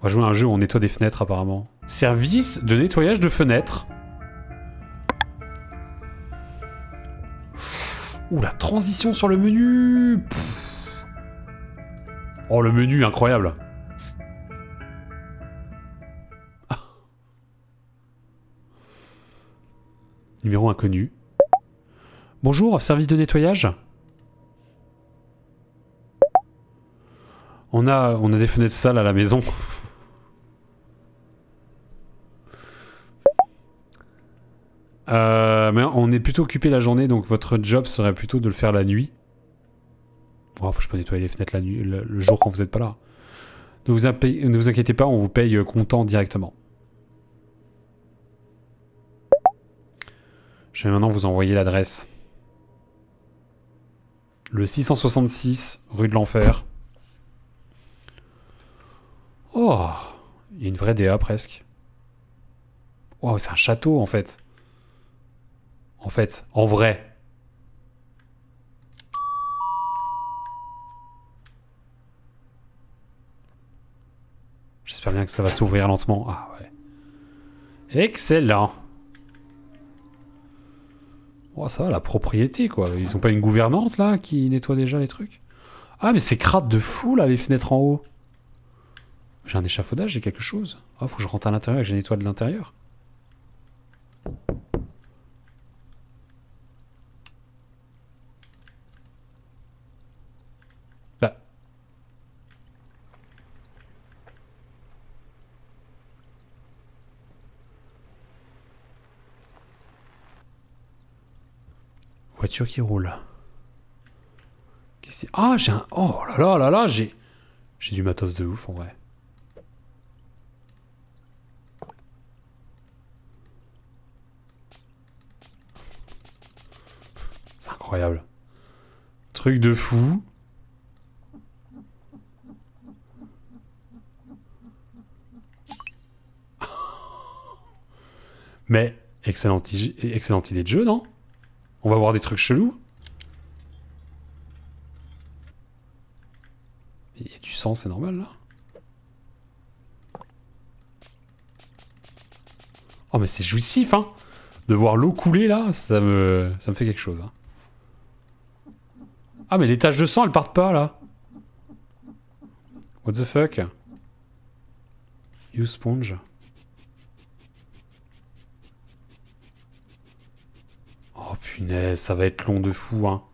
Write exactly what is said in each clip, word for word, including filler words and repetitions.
On va jouer à un jeu où on nettoie des fenêtres apparemment. Service de nettoyage de fenêtres. Ouh, la transition sur le menu. Pff. Oh, le menu, incroyable. Numéro inconnu. Bonjour, service de nettoyage. On a, on a des fenêtres sales à la maison. euh, mais on est plutôt occupé la journée, donc votre job serait plutôt de le faire la nuit. Oh, faut que je peux nettoyer les fenêtres la nuit, le, le jour quand vous n'êtes pas là. Ne vous, ne vous inquiétez pas, on vous paye comptant directement. Je vais maintenant vous envoyer l'adresse. Le six cent soixante-six, rue de l'Enfer. Oh, il y a une vraie D A presque. Oh, c'est un château en fait. En fait, en vrai. J'espère bien que ça va s'ouvrir lentement. Ah ouais. Excellent. Oh, ça va, la propriété, quoi. Ils ont pas une gouvernante, là, qui nettoie déjà les trucs? Ah, mais c'est crade de fou, là, les fenêtres en haut. J'ai un échafaudage, j'ai quelque chose. Ah, faut que je rentre à l'intérieur et que je nettoie de l'intérieur. Bah. Voiture qui roule. Qu'est-ce que c'est? Ah, j'ai un... Oh là là là là, j'ai... J'ai du matos de ouf, en vrai. C'est incroyable. Truc de fou. Mais, excellente, excellente idée de jeu, non? On va voir des trucs chelous. Il y a du sang, c'est normal, là. Oh, mais c'est jouissif, hein. De voir l'eau couler, là, ça me... ça me fait quelque chose, hein. Ah, mais les taches de sang, elles partent pas, là. What the fuck? Use sponge. Oh, punaise, ça va être long de fou, hein.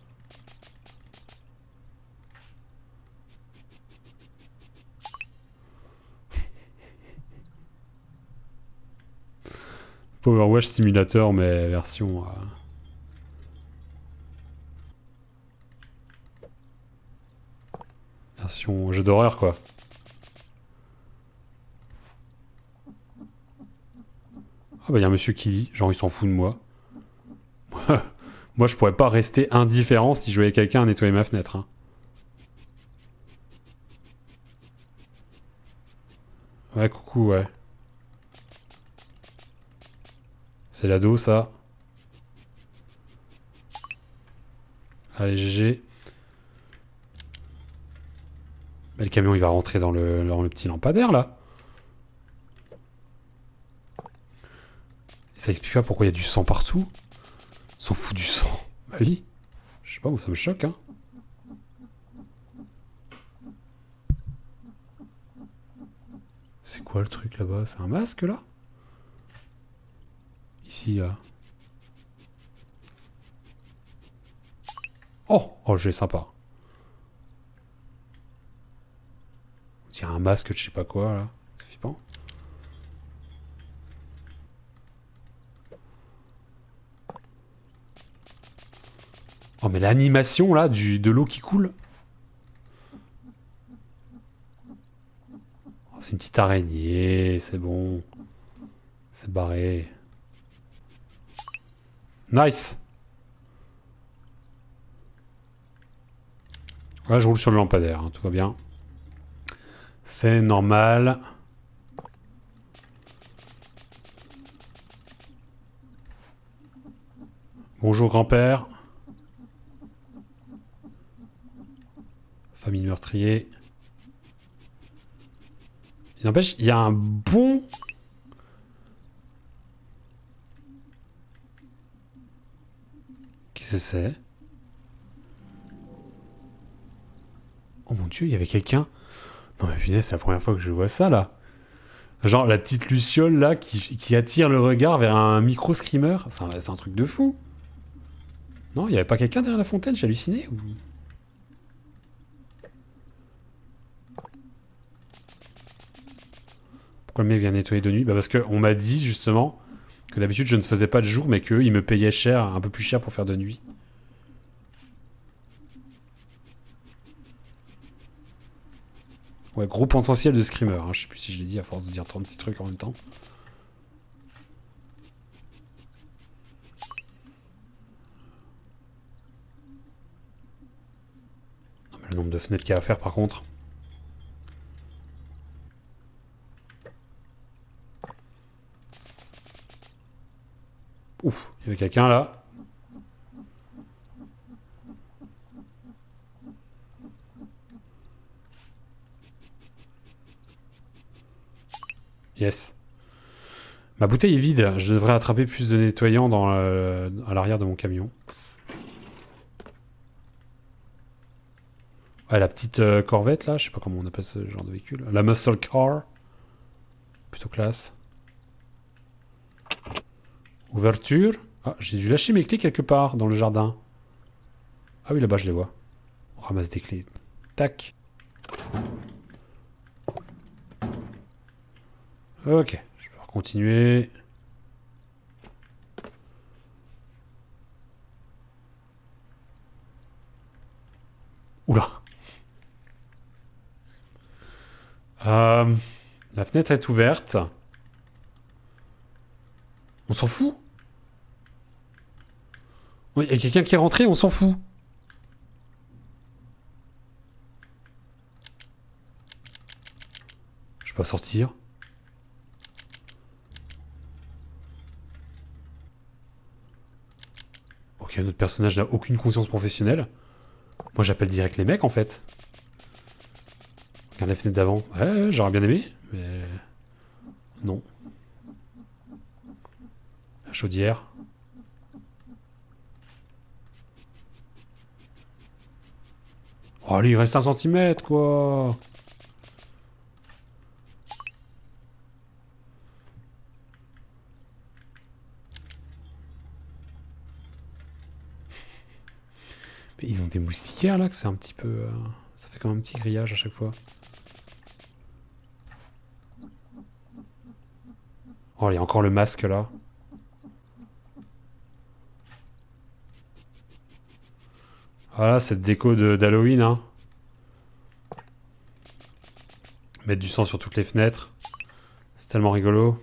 Power Wash Simulator, mais version... Euh... version jeu d'horreur, quoi. Ah bah, il y a un monsieur qui dit, genre, il s'en fout de moi. Moi, je pourrais pas rester indifférent si je voyais quelqu'un nettoyer ma fenêtre, hein. Ouais, coucou, ouais. C'est l'ado, ça. Allez, G G. Mais le camion, il va rentrer dans le, dans le petit lampadaire, là. Et ça explique pas pourquoi il y a du sang partout. Ils s'en foutent du sang. Bah oui. Je sais pas, ça me choque, hein. C'est quoi le truc là-bas? C'est un masque, là? Ici, là. Oh! Oh, j'ai sympa. Il y a un masque de je sais pas quoi, là. C'est flippant. Oh, mais l'animation, là, du, de l'eau qui coule. Oh, c'est une petite araignée, c'est bon. C'est barré. Nice! Ouais, je roule sur le lampadaire, hein, tout va bien. C'est normal. Bonjour grand-père. Famille meurtrier. Il n'empêche, il y a un bon... Qu'est-ce que c'est? Oh mon dieu, il y avait quelqu'un. Non mais punaise, c'est la première fois que je vois ça là. Genre la petite luciole là qui, qui attire le regard vers un micro-screamer. C'est un, c'est un truc de fou. Non, il n'y avait pas quelqu'un derrière la fontaine, j'ai halluciné ou... Pourquoi le mec vient nettoyer de nuit? Bah parce qu'on m'a dit justement que d'habitude je ne faisais pas de jour mais qu'eux ils me payaient cher, un peu plus cher pour faire de nuit. Ouais, gros potentiel de screamer, hein. Je sais plus si je l'ai dit à force de dire trente-six trucs en même temps. Non mais le nombre de fenêtres qu'il y a à faire par contre. Ouf, il y avait quelqu'un là. Yes. Ma bouteille est vide. Je devrais attraper plus de nettoyants dans le... à l'arrière de mon camion. Ouais, la petite euh, corvette là, je sais pas comment on appelle ce genre de véhicule. La muscle car. Plutôt classe. Ouverture. Ah, j'ai dû lâcher mes clés quelque part dans le jardin. Ah oui, là-bas je les vois. On ramasse des clés. Tac. Ok, je vais continuer. Oula. Euh, la fenêtre est ouverte. On s'en fout. Oui, il y a quelqu'un qui est rentré, on s'en fout. Je peux pas sortir. Ok, notre personnage n'a aucune conscience professionnelle. Moi j'appelle direct les mecs en fait. Regarde la fenêtre d'avant. Ouais, j'aurais bien aimé, mais... Non. La chaudière. Oh allez, il reste un centimètre quoi. Mais ils ont des moustiquaires là, que c'est un petit peu... Euh... Ça fait comme un petit grillage à chaque fois. Oh, il y a encore le masque là. Voilà, cette déco d'Halloween, hein. Mettre du sang sur toutes les fenêtres. C'est tellement rigolo.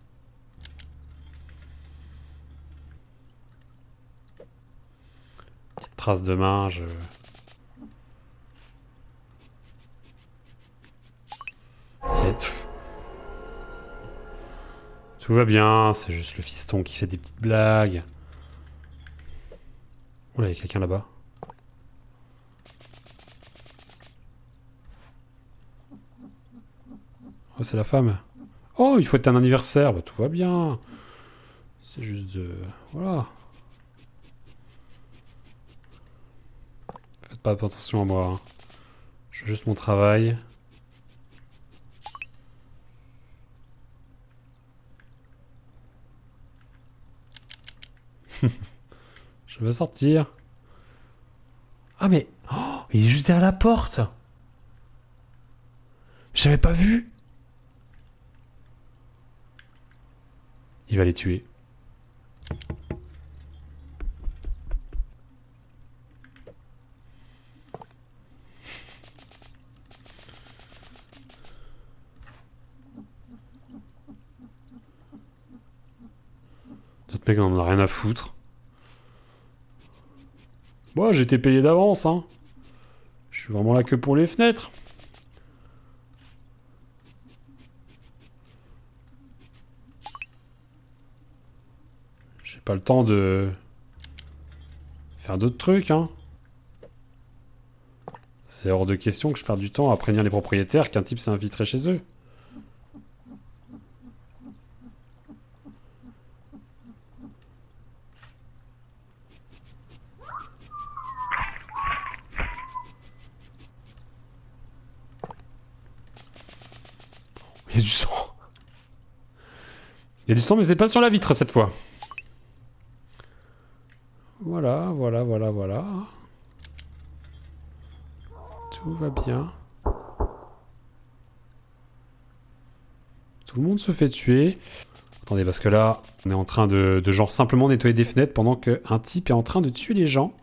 Petite trace de main, je... Et... Tout va bien, c'est juste le fiston qui fait des petites blagues. Oula, il y a quelqu'un là-bas. Oh, c'est la femme. Oh, il faut être un anniversaire. Bah, tout va bien. C'est juste de... Voilà. Faites pas attention à moi. Hein. Je fais juste mon travail. Je veux sortir. Ah, mais... Oh, il est juste derrière la porte. J'avais pas vu. Il va les tuer. Notre mec on en a rien à foutre. Bon, j'ai été payé d'avance, hein. Je suis vraiment là que pour les fenêtres. J'ai pas le temps de faire d'autres trucs, hein. C'est hors de question que je perde du temps à prévenir les propriétaires qu'un type s'est infiltré chez eux. Il y a du sang. Il y a du sang, mais c'est pas sur la vitre cette fois. Voilà, voilà, voilà, voilà. Tout va bien. Tout le monde se fait tuer. Attendez, parce que là, on est en train de, de genre simplement nettoyer des fenêtres pendant qu'un type est en train de tuer les gens.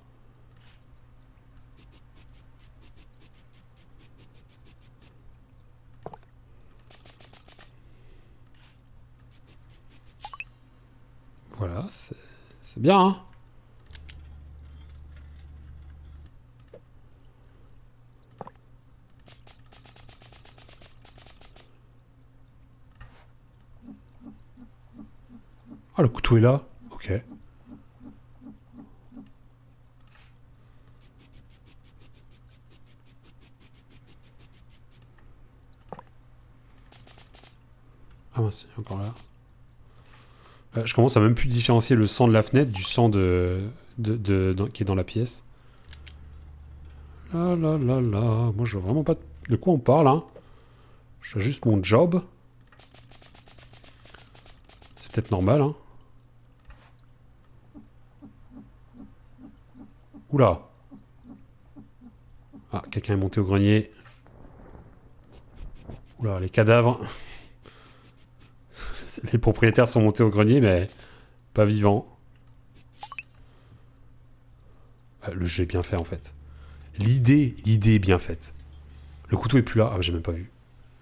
Voilà, c'est bien, hein. Ah, le couteau est là. Ok. Ah mince, il est encore là. Euh, je commence à même plus différencier le sang de la fenêtre du sang de, de, de, de qui est dans la pièce. Là, là, là, là. Moi, je vois vraiment pas de quoi on parle, hein. Je fais juste mon job. C'est peut-être normal, hein. Oula. Ah, quelqu'un est monté au grenier. Oula, les cadavres. Les propriétaires sont montés au grenier, mais pas vivants. Ah, le jeu est bien fait, en fait. L'idée, l'idée est bien faite. Le couteau est plus là. Ah, j'ai même pas vu.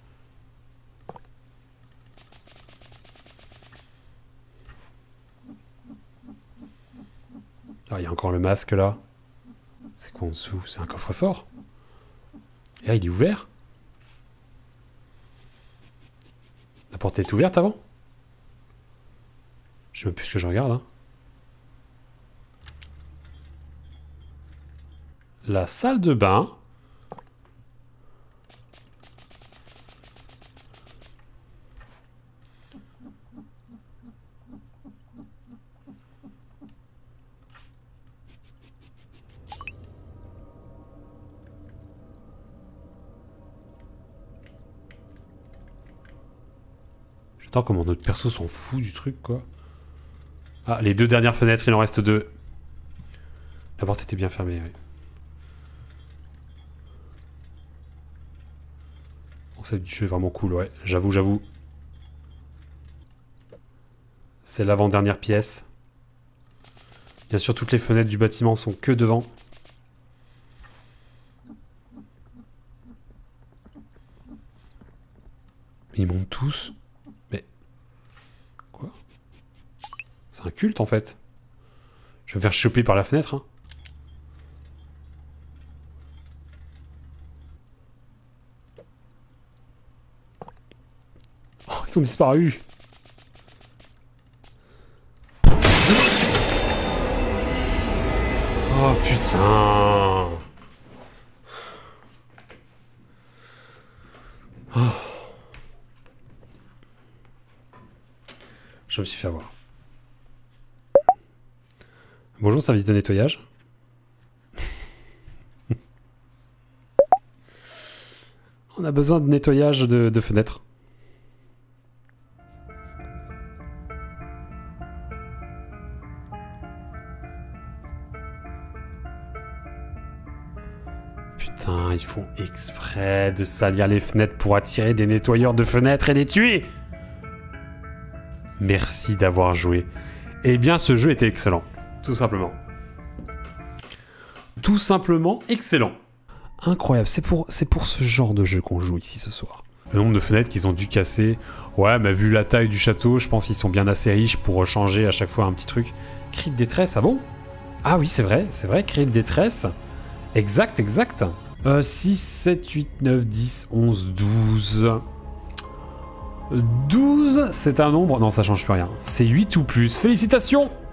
Ah, il y a encore le masque, là. C'est quoi en dessous? C'est un coffre-fort. Et là, il est ouvert. La porte est ouverte avant? Je sais même plus ce que je regarde. Hein. La salle de bain. J'adore comment notre perso s'en fout du truc, quoi. Ah, les deux dernières fenêtres, il en reste deux. La porte était bien fermée, oui. Le concept du jeu est vraiment cool, ouais. J'avoue, j'avoue. C'est l'avant-dernière pièce. Bien sûr, toutes les fenêtres du bâtiment sont que devant. Ils montent tous. Mais... Quoi? C'est un culte, en fait. Je vais me faire choper par la fenêtre, hein. Oh, ils sont disparus. Oh, putain. Oh. Je me suis fait avoir. Bonjour, service de nettoyage. On a besoin de nettoyage de, de fenêtres. Putain, ils font exprès de salir les fenêtres pour attirer des nettoyeurs de fenêtres et les tuer. Merci d'avoir joué. Eh bien, ce jeu était excellent. Tout simplement. Tout simplement excellent. Incroyable, c'est pour, c'est pour ce genre de jeu qu'on joue ici ce soir. Le nombre de fenêtres qu'ils ont dû casser. Ouais, mais vu la taille du château, je pense qu'ils sont bien assez riches pour changer à chaque fois un petit truc. Cri de détresse, ah bon? Ah oui, c'est vrai, c'est vrai, cri de détresse. Exact, exact. Euh, six, sept, huit, neuf, dix, onze, douze... douze, c'est un nombre... Non, ça change plus rien. C'est huit ou plus. Félicitations!